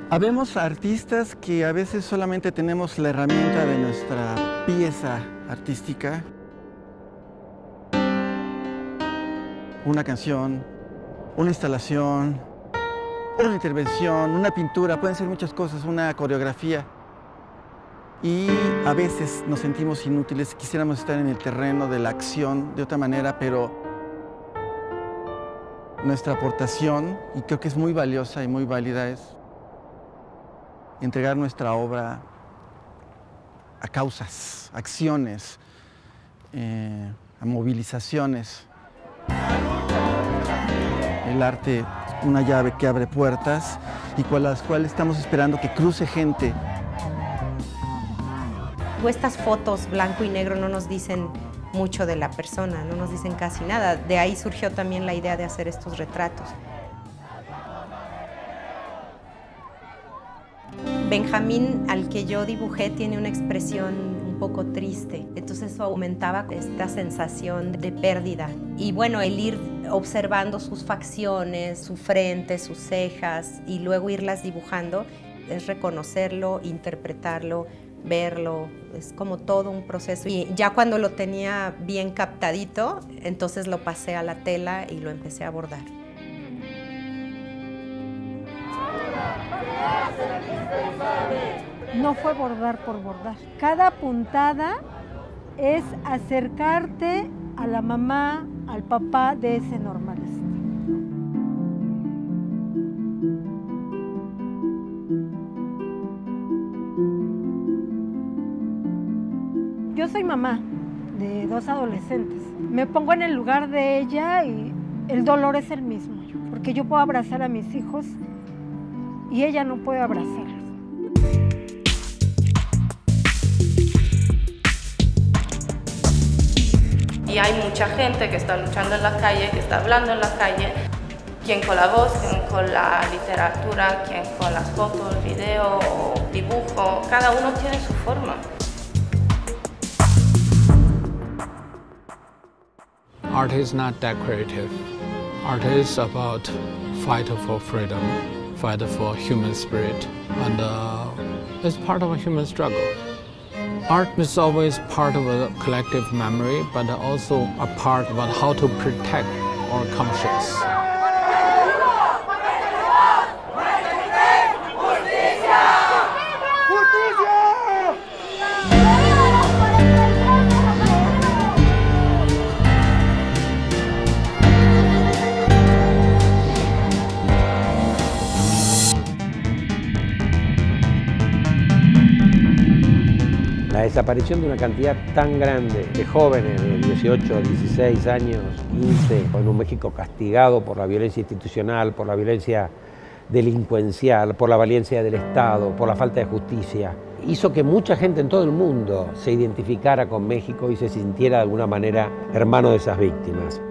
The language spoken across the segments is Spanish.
Habemos artistas que a veces solamente tenemos la herramienta de nuestra pieza artística, una canción, una instalación, una intervención, una pintura, pueden ser muchas cosas, una coreografía. Y a veces nos sentimos inútiles, quisiéramos estar en el terreno de la acción de otra manera, pero nuestra aportación, y creo que es muy valiosa y muy válida, es entregar nuestra obra a causas, acciones, a movilizaciones. El arte es una llave que abre puertas y con las cuales estamos esperando que cruce gente. Estas fotos blanco y negro no nos dicen mucho de la persona, no nos dicen casi nada. De ahí surgió también la idea de hacer estos retratos. Benjamín, al que yo dibujé, tiene una expresión un poco triste, entonces eso aumentaba esta sensación de pérdida. Y bueno, el ir observando sus facciones, su frente, sus cejas, y luego irlas dibujando, es reconocerlo, interpretarlo, verlo, es como todo un proceso. Y ya cuando lo tenía bien captadito, entonces lo pasé a la tela y lo empecé a bordar. No fue bordar por bordar. Cada puntada es acercarte a la mamá, al papá de ese normalista. Yo soy mamá de 2 adolescentes. Me pongo en el lugar de ella y el dolor es el mismo, porque yo puedo abrazar a mis hijos y ella no puede abrazarlos. Y hay mucha gente que está luchando en la calle, que está hablando en la calle, quien con la voz, quien con la literatura, quien con las fotos, video, dibujo, cada uno tiene su forma. Art is not decorative. Art is about fight for freedom, fight for human spirit, and it's part of a human struggle. Art is always part of a collective memory, but also a part about how to protect our conscience. La desaparición de una cantidad tan grande de jóvenes de 18, 16 años, 15, en un México castigado por la violencia institucional, por la violencia delincuencial, por la violencia del Estado, por la falta de justicia, hizo que mucha gente en todo el mundo se identificara con México y se sintiera de alguna manera hermano de esas víctimas.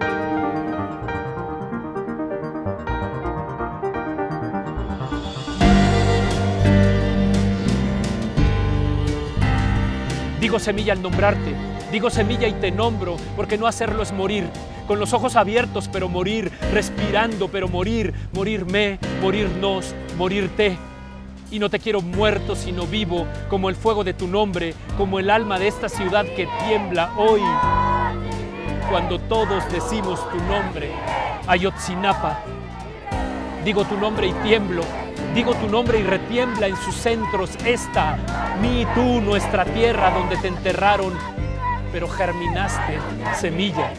Digo semilla al nombrarte, digo semilla y te nombro, porque no hacerlo es morir, con los ojos abiertos pero morir, respirando pero morir, morirme, morirnos, morirte. Y no te quiero muerto sino vivo, como el fuego de tu nombre, como el alma de esta ciudad que tiembla hoy. Cuando todos decimos tu nombre, Ayotzinapa, digo tu nombre y tiemblo. Digo tu nombre y retiembla en sus centros esta, mi, tú, nuestra tierra donde te enterraron, pero germinaste, semilla.